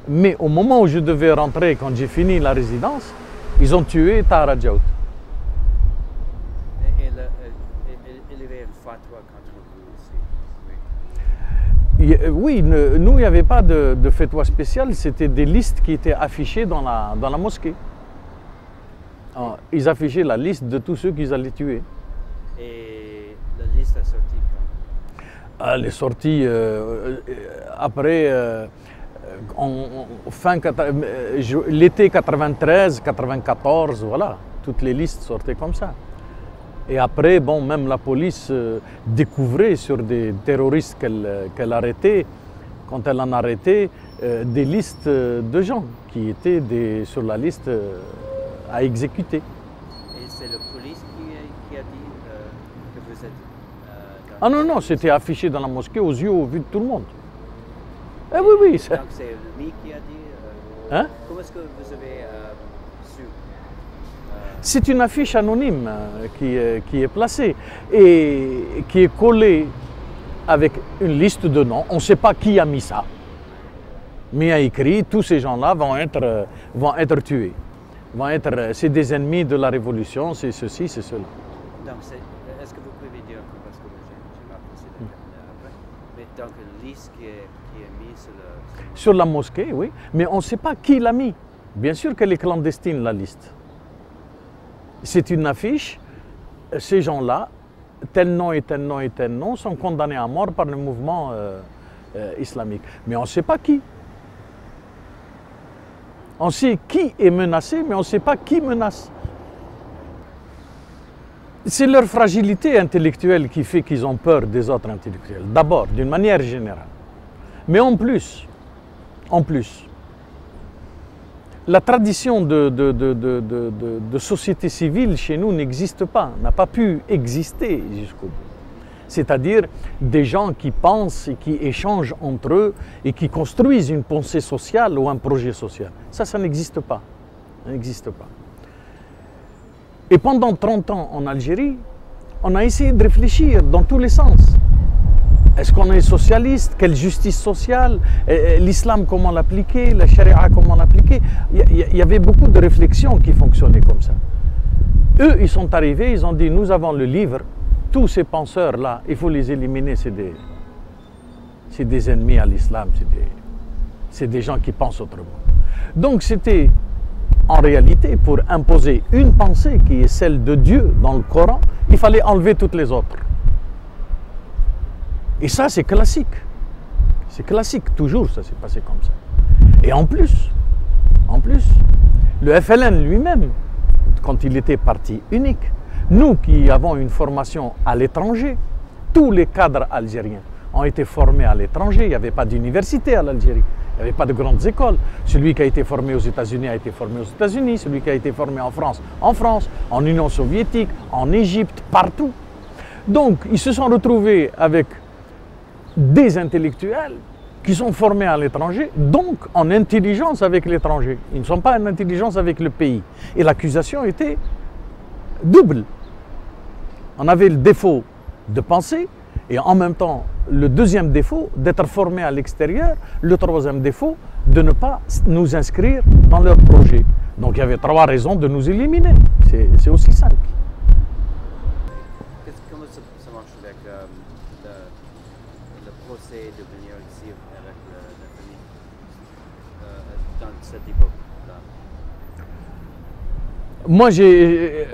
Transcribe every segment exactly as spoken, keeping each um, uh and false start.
Mais au moment où je devais rentrer, quand j'ai fini la résidence, ils ont tué Tahar Djaout. Et, et, le, et, et il y avait une fatwa contre vous aussi? Oui, ne, nous, il n'y avait pas de, de fatwa spécial, c'était des listes qui étaient affichées dans la, dans la mosquée. Alors, ils affichaient la liste de tous ceux qu'ils allaient tuer. Et la liste est sortie quand? Elle est sortie euh, après, euh, en, en fin l'été quatre-vingt-treize, quatre-vingt-quatorze, voilà, toutes les listes sortaient comme ça. Et après, bon, même la police euh, découvrait sur des terroristes qu'elle qu'elle arrêtait, quand elle en arrêtait, euh, des listes de gens qui étaient des, sur la liste euh, à exécuter. Et c'est la police qui, qui a dit euh, que vous êtes... Euh, ah non, non, c'était affiché dans la mosquée aux yeux, au vu de tout le monde. Eh oui, oui. Donc c'est lui qui a dit... Euh, hein? Comment est-ce que vous avez euh, su euh... C'est une affiche anonyme euh, qui, euh, qui est placée et qui est collée avec une liste de noms. On ne sait pas qui a mis ça, mais il a écrit tous ces gens-là vont être, euh, vont être tués. Vont être, c'est des ennemis de la révolution, c'est ceci, c'est cela. Donc, est-ce que vous pouvez dire, parce que j'ai pas passé de terminer après, mais donc une liste qui est, qui est mise sur, le, sur la mosquée, oui, mais on ne sait pas qui l'a mis. Bien sûr qu'elle est clandestine, la liste. C'est une affiche, ces gens-là, tel nom et tel nom et tel nom, sont condamnés à mort par le mouvement euh, euh, islamique. Mais on ne sait pas qui. On sait qui est menacé, mais on ne sait pas qui menace. C'est leur fragilité intellectuelle qui fait qu'ils ont peur des autres intellectuels, d'abord, d'une manière générale. Mais en plus, en plus, la tradition de, de, de, de, de, de, de société civile chez nous n'existe pas, n'a pas pu exister jusqu'au bout. C'est-à-dire des gens qui pensent et qui échangent entre eux et qui construisent une pensée sociale ou un projet social. Ça, ça n'existe pas. Ça n'existe pas. Et pendant trente ans en Algérie, on a essayé de réfléchir dans tous les sens. Est-ce qu'on est socialiste? Quelle justice sociale? L'islam, comment l'appliquer? La charia, comment l'appliquer? Il y avait beaucoup de réflexions qui fonctionnaient comme ça. Eux, ils sont arrivés, ils ont dit, nous avons le livre, tous ces penseurs-là, il faut les éliminer, c'est des, c'est des ennemis à l'islam, c'est des, c'est des gens qui pensent autrement. Donc c'était en réalité pour imposer une pensée qui est celle de Dieu dans le Coran, il fallait enlever toutes les autres. Et ça c'est classique, c'est classique, toujours ça s'est passé comme ça. Et en plus, en plus, le F L N lui-même, quand il était parti unique, nous qui avons une formation à l'étranger, tous les cadres algériens ont été formés à l'étranger, il n'y avait pas d'université à l'Algérie, il n'y avait pas de grandes écoles. Celui qui a été formé aux États-Unis a été formé aux États-Unis, celui qui a été formé en France, en France, en Union soviétique, en Égypte, partout. Donc ils se sont retrouvés avec des intellectuels qui sont formés à l'étranger, donc en intelligence avec l'étranger. Ils ne sont pas en intelligence avec le pays. Et l'accusation était double. On avait le défaut de penser et en même temps le deuxième défaut d'être formé à l'extérieur, le troisième défaut de ne pas nous inscrire dans leur projet. Donc il y avait trois raisons de nous éliminer. C'est aussi simple. Comment ça, ça marche avec euh, le, le procès de venir ici avec le, la famille euh, dans cette époque-là? Moi j'ai...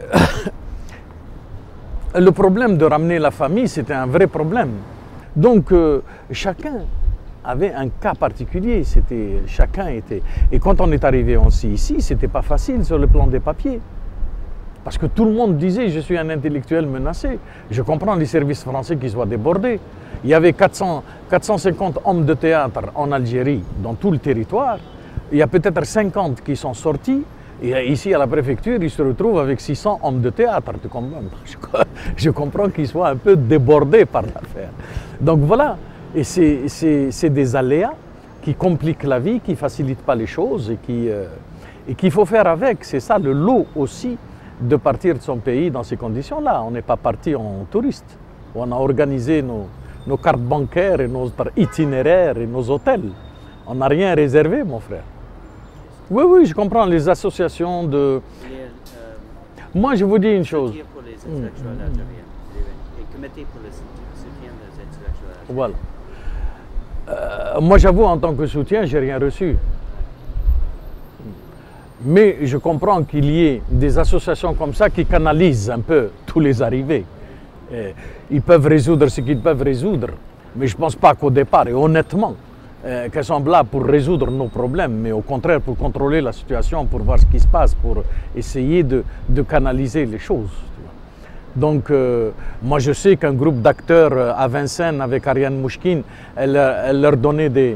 Le problème de ramener la famille, c'était un vrai problème. Donc, euh, chacun avait un cas particulier. C'était, chacun était... Et quand on est arrivé aussi ici, c'était pas facile sur le plan des papiers. Parce que tout le monde disait, je suis un intellectuel menacé. Je comprends les services français qui soient débordés. Il y avait quatre cents, quatre cent cinquante hommes de théâtre en Algérie, dans tout le territoire. Il y a peut-être cinquante qui sont sortis. Et ici, à la préfecture, ils se retrouvent avec six cents hommes de théâtre. Je comprends qu'ils soient un peu débordés par l'affaire. Donc voilà, et c'est des aléas qui compliquent la vie, qui ne facilitent pas les choses et qu'il euh, qu'il faut faire avec. C'est ça le lot aussi de partir de son pays dans ces conditions-là. On n'est pas parti en touriste. On a organisé nos, nos cartes bancaires et nos itinéraires et nos hôtels. On n'a rien réservé, mon frère. Oui, oui, je comprends. Les associations de... Les, euh, Moi, je vous dis une chose. soutien pour les intellectuels algériens. Les, les comités pour le soutien des intellectuels algériens. Voilà. Euh, moi, j'avoue, en tant que soutien, j'ai rien reçu. Mais je comprends qu'il y ait des associations comme ça qui canalisent un peu tous les arrivés. Et ils peuvent résoudre ce qu'ils peuvent résoudre, mais je ne pense pas qu'au départ, et honnêtement, euh, qu'elles sont là pour résoudre nos problèmes, mais au contraire pour contrôler la situation, pour voir ce qui se passe, pour essayer de, de canaliser les choses. Donc, euh, moi je sais qu'un groupe d'acteurs à Vincennes avec Ariane Mouchkine, elle, elle leur donnait des...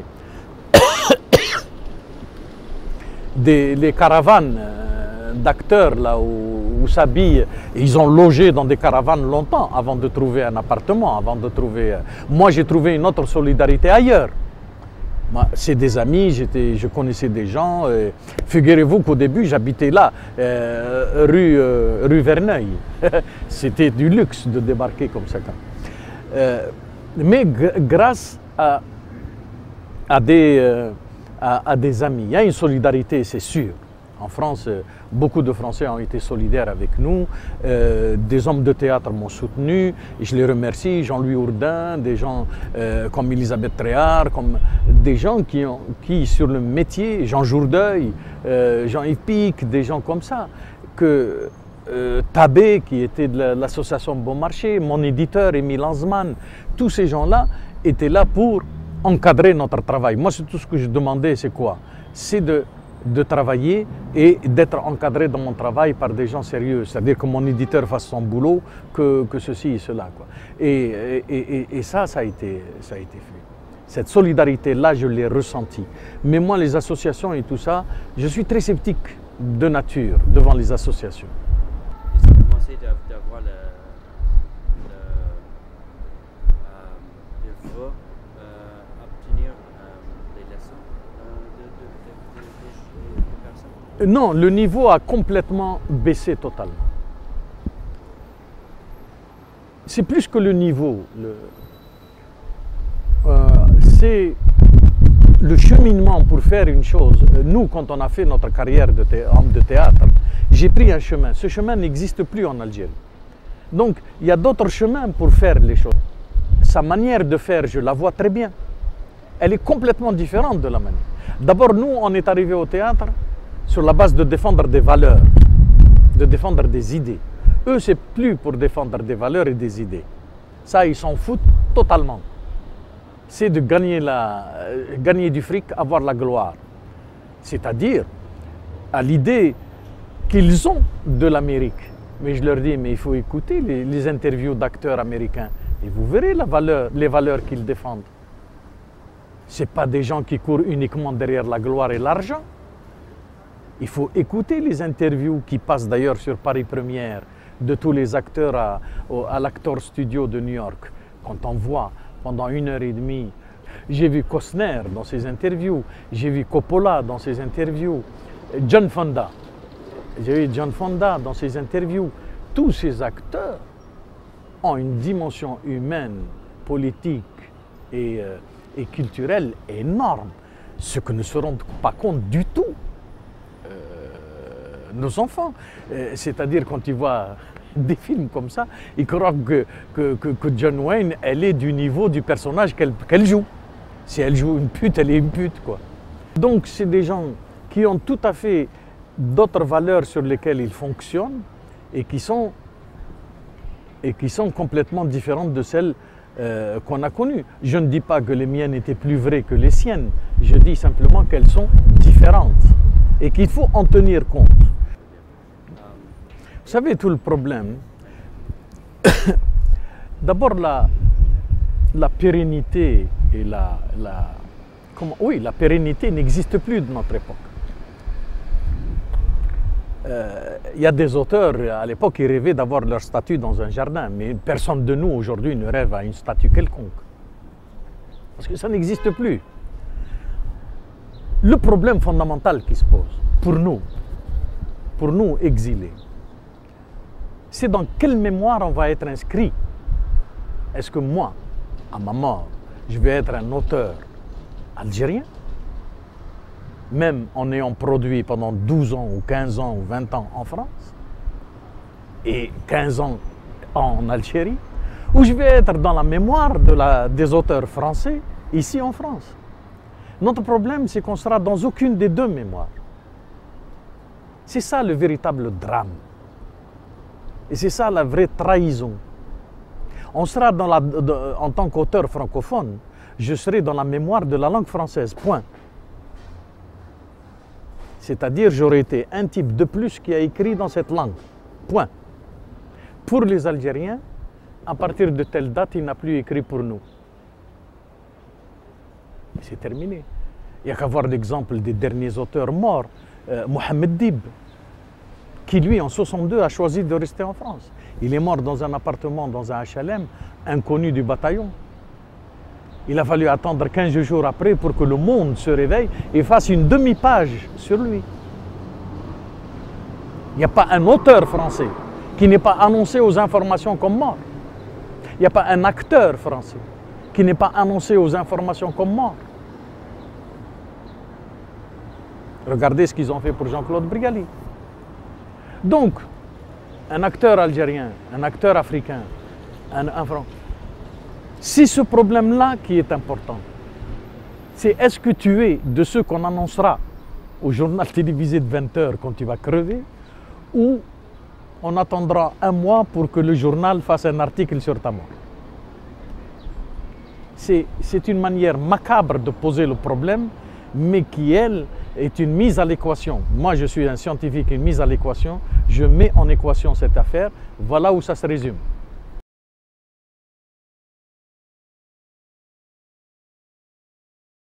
Des, les caravanes euh, d'acteurs là où, où s'habillent, ils ont logé dans des caravanes longtemps avant de trouver un appartement, avant de trouver... Euh, moi j'ai trouvé une autre solidarité ailleurs. C'est des amis, je connaissais des gens. Euh, Figurez-vous qu'au début j'habitais là, euh, rue, euh, rue Verneuil. C'était du luxe de débarquer comme ça. Euh, mais grâce à, à des... Euh, À, à des amis. Il y a une solidarité, c'est sûr. En France, beaucoup de Français ont été solidaires avec nous. Euh, des hommes de théâtre m'ont soutenu. Et je les remercie. Jean-Louis Hourdin, des gens euh, comme Elisabeth Tréhard, comme des gens qui, ont, qui sur le métier, Jean Jourdeuil, euh, Jean-Yves Pic, des gens comme ça. Que euh, Tabé, qui était de l'association Bon Marché, mon éditeur, Émile Lanzmann, tous ces gens-là étaient là pour encadrer notre travail. Moi, c'est tout ce que je demandais, c'est quoi? C'est de, de travailler et d'être encadré dans mon travail par des gens sérieux. C'est-à-dire que mon éditeur fasse son boulot, que, que ceci et cela, quoi. Et, et, et, et ça, ça a été, ça a été fait. Cette solidarité-là, je l'ai ressentie. Mais moi, les associations et tout ça, je suis très sceptique de nature devant les associations. Ils ont commencé d'avoir le... le euh, il faut Non, le niveau a complètement baissé totalement. C'est plus que le niveau. Le, euh, c'est le cheminement pour faire une chose. Nous, quand on a fait notre carrière de homme de théâtre, j'ai pris un chemin. Ce chemin n'existe plus en Algérie. Donc, il y a d'autres chemins pour faire les choses. Sa manière de faire, je la vois très bien. Elle est complètement différente de la manière. D'abord, nous, on est arrivé au théâtre sur la base de défendre des valeurs, de défendre des idées. Eux, c'est plus pour défendre des valeurs et des idées. Ça, ils s'en foutent totalement. C'est de gagner, la, gagner du fric, avoir la gloire. C'est-à-dire à l'idée qu'ils ont de l'Amérique. Mais je leur dis, mais il faut écouter les, les interviews d'acteurs américains et vous verrez la valeur, les valeurs qu'ils défendent. Ce n'est pas des gens qui courent uniquement derrière la gloire et l'argent. Il faut écouter les interviews qui passent d'ailleurs sur Paris Première de tous les acteurs à, à l'Actor Studio de New York. Quand on voit pendant une heure et demie, j'ai vu Costner dans ses interviews, j'ai vu Coppola dans ses interviews, John Fonda, j'ai vu John Fonda dans ses interviews. Tous ces acteurs ont une dimension humaine, politique et, euh, et culturelle énorme, ce que ne se rendent pas compte du tout nos enfants. C'est-à-dire quand ils voient des films comme ça, ils croient que, que, que, que John Wayne, elle est du niveau du personnage qu'elle qu'elle joue. Si elle joue une pute, elle est une pute, quoi. Donc c'est des gens qui ont tout à fait d'autres valeurs sur lesquelles ils fonctionnent et qui sont, et qui sont complètement différentes de celles euh, qu'on a connues. Je ne dis pas que les miennes étaient plus vraies que les siennes, je dis simplement qu'elles sont différentes et qu'il faut en tenir compte. Vous savez, tout le problème, d'abord la, la pérennité et la, la, comment, oui, la pérennité n'existe plus de notre époque. Il euh, y a des auteurs, à l'époque, qui rêvaient d'avoir leur statue dans un jardin, mais personne de nous, aujourd'hui, ne rêve à une statue quelconque. Parce que ça n'existe plus. Le problème fondamental qui se pose, pour nous, pour nous exilés, c'est dans quelle mémoire on va être inscrit. Est-ce que moi, à ma mort, je vais être un auteur algérien même en ayant produit pendant douze ans ou quinze ans ou vingt ans en France, et quinze ans en Algérie, ou je vais être dans la mémoire de la, des auteurs français ici en France. Notre problème, c'est qu'on sera dans aucune des deux mémoires. C'est ça le véritable drame. Et c'est ça la vraie trahison. On sera dans la, de, en tant qu'auteur francophone, je serai dans la mémoire de la langue française, point. C'est-à-dire, j'aurais été un type de plus qui a écrit dans cette langue, point. Pour les Algériens, à partir de telle date, il n'a plus écrit pour nous. C'est terminé. Il n'y a qu'à voir l'exemple des derniers auteurs morts, euh, Mohamed Dib, qui lui, en soixante-deux, a choisi de rester en France. Il est mort dans un appartement, dans un H L M, inconnu du bataillon. Il a fallu attendre quinze jours après pour que le monde se réveille et fasse une demi-page sur lui. Il n'y a pas un auteur français qui n'est pas annoncé aux informations comme mort. Il n'y a pas un acteur français qui n'est pas annoncé aux informations comme mort. Regardez ce qu'ils ont fait pour Jean-Claude Brialy. Donc, un acteur algérien, un acteur africain, un, un Français, c'est ce problème-là qui est important. C'est est-ce que tu es de ceux qu'on annoncera au journal télévisé de vingt heures quand tu vas crever, ou on attendra un mois pour que le journal fasse un article sur ta mort. C'est une manière macabre de poser le problème, mais qui, elle, est une mise à l'équation. Moi, je suis un scientifique, une mise à l'équation. Je mets en équation cette affaire. Voilà où ça se résume.